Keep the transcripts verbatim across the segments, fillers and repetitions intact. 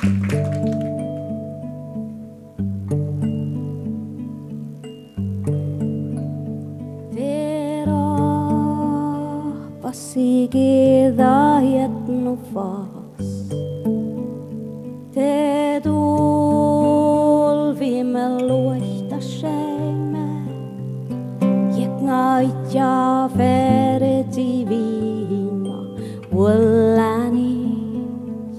Passigedajet nu fast. Te tulvimme luosta seime. Jeknait ja vereti viima ullänis.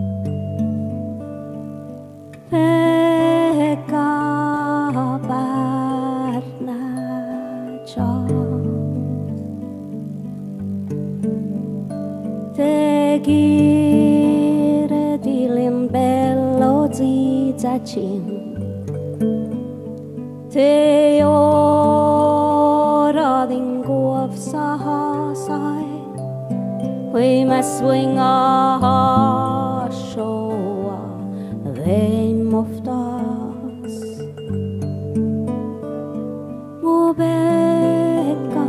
Pekka pärnä te kiiretilin pellotsi tsätsin. Te joradin kuopsa haasai. Hui mä swinga haashoa vein moftas. Mu Pekka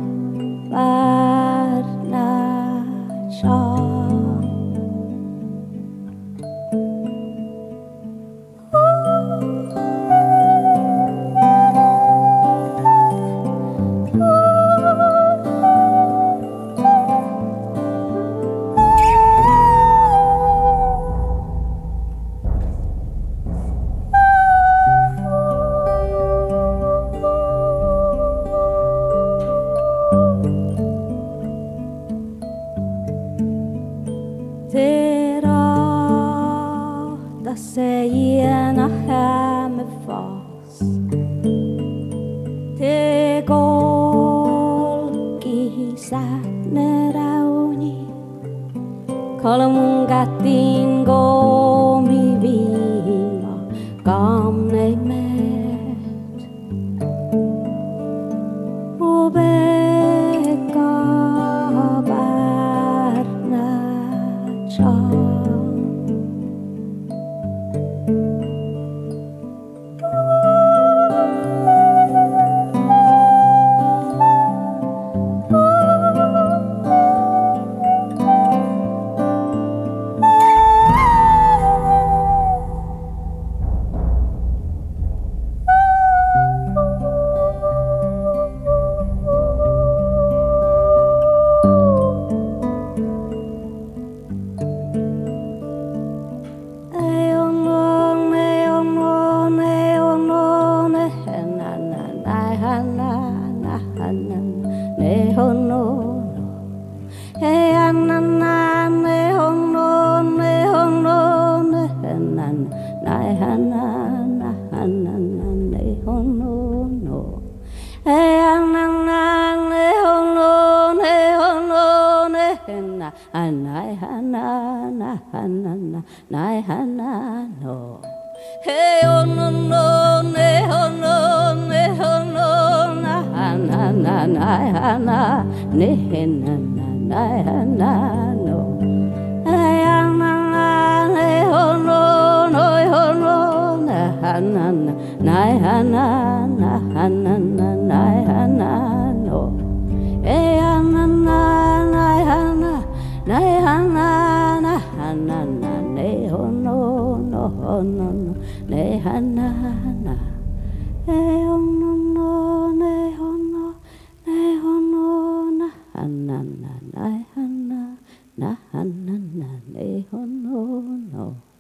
se gärna här med fas. Te kolki sätne rauni. Kolmun kättiin komi viima kamnei meet. Mu Pekka pärnä chaa. Hey oh no no ne oh no ne oh no na na na na na ne na na na na no hey na na ne oh no no oh no na na na na na na na na na na no hey na na na na na na na na na ne oh no no no no ne hana hana ne ono no ne ono ne ono na hana na na hana na hana na ne ono no